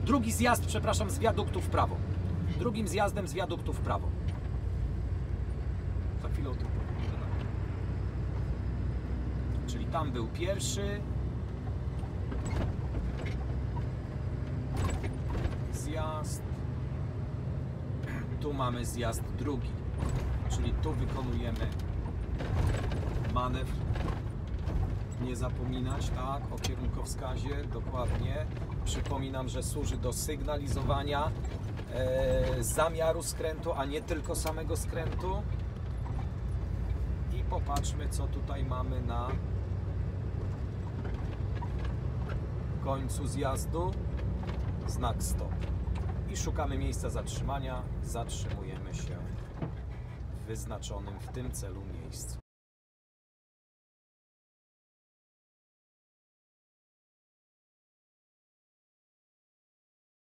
Drugi zjazd, przepraszam, z wiaduktu w prawo. Drugim zjazdem z wiaduktu w prawo. Za chwilę o tym powiem. Czyli tam był pierwszy zjazd. Tu mamy zjazd drugi. Czyli tu wykonujemy manewr. Nie zapominać, tak, o kierunkowskazie, dokładnie. Przypominam, że służy do sygnalizowania zamiaru skrętu, a nie tylko samego skrętu. I popatrzmy, co tutaj mamy na końcu zjazdu. Znak stop. I szukamy miejsca zatrzymania. Zatrzymujemy się w wyznaczonym w tym celu miejscu.